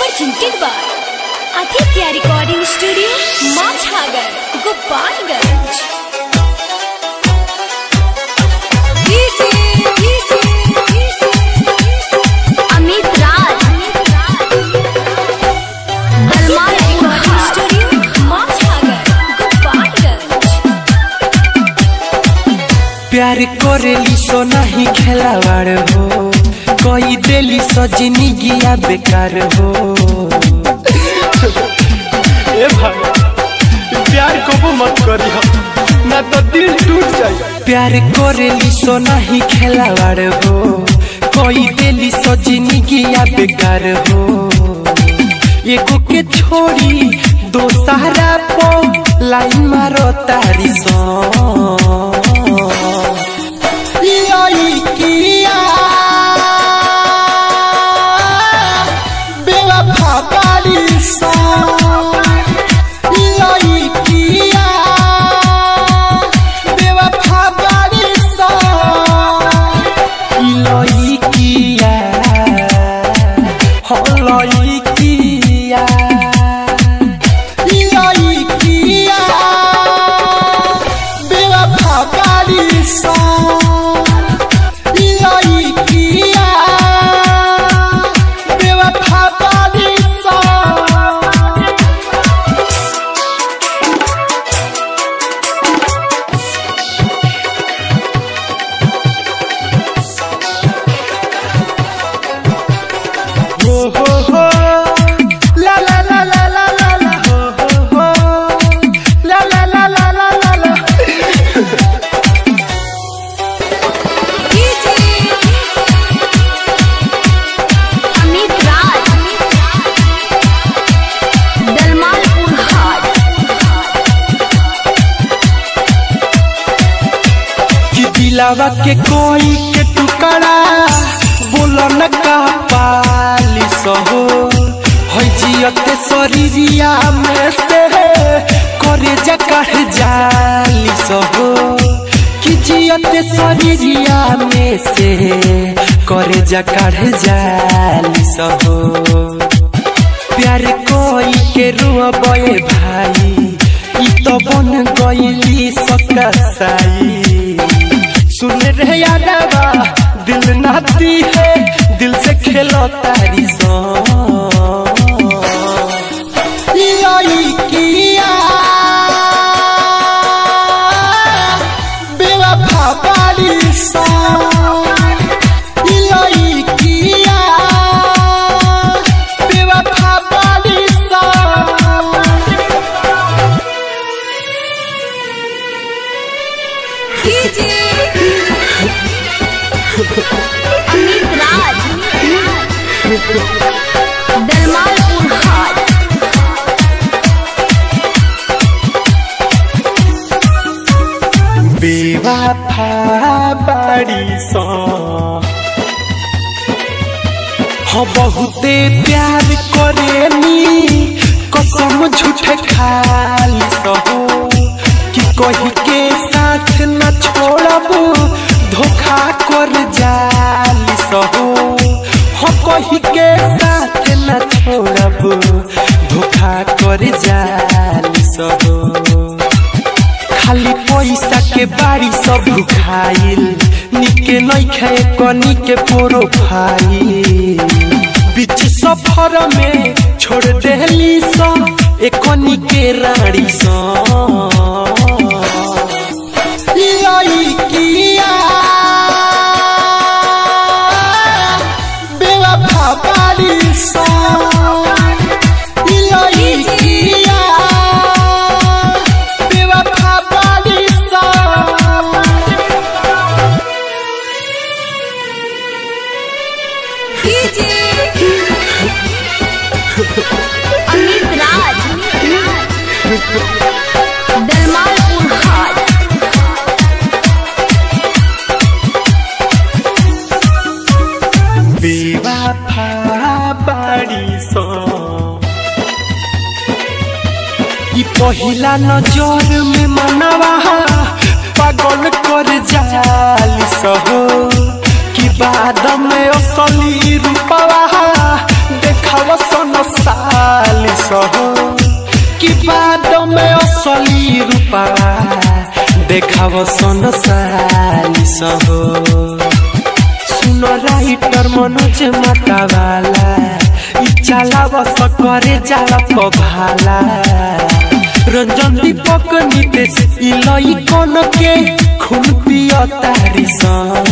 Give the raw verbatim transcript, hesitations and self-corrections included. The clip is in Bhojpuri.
presented by Aditya Recording Studio, Machhagar, Gopalganj. Amit Raj, Dalmal Recording Studio, Machhagar, Gopalganj. प्यार करेली सो नहीं खेलावाड़ हो, कोई देली सजनी गिया बेकार हो। ए भाई प्यार को मत करी हो, ना तो दिल टूट जाए। प्यार करेली सो नहीं खेलावाड़ हो, कोई देली सजनी गिया बेकार हो। एको के छोड़ी दो सहारा पो लाइन मारो तारी सो। दिलावा के कोई के टुकड़ा बोलो न का पाली सहो, हो जियते शरीरिया में से करे जा काढ़ जाली सहो। कि जियते शरीरिया में से करे जा काढ़ जाली सहो। प्यार कोई के रुआबे भाई ई तो बन गईली सकसाई। सुन रहे यादवा दिल नाती है, दिल से खेलो तारी सो। किया बेवफा पारी सो, किया बेवफा पारी सो। Amit Raj, Dalmal Recording. बेवफा बाड़ी सो हो, बहुते प्यार करेनी कसम झूठे खाली सहो। कि कोई के साथ न छोड़ब धोखा कर जाली सहो। हो कोई के साथ न छोड़ब धोखा कर जाली सहो। खाली पैसा के बारी सब भुखाइल, निके नहीं खाए कनी के प्रोफाइल। बीच सफर में छोड़ देली सो एकनी के रानी सो। किया बेवफा पारी सो, किया बेवफा पारी सो। Amit Raj, Dalmal Recording. बेवफा बाड़ी सो ई पहिला नजर में मनवा पागल कर जाली सहो। कि बाद में असली रूपवा देखावा सन सहो कि बाद में असली रूपा देखाव सन साली सहो सुन राइटर मनोज मटावाला इच्छाला बस करे जाला पभाला रंजन दीपक नितेश इलई कौन के खून पिया तारी सन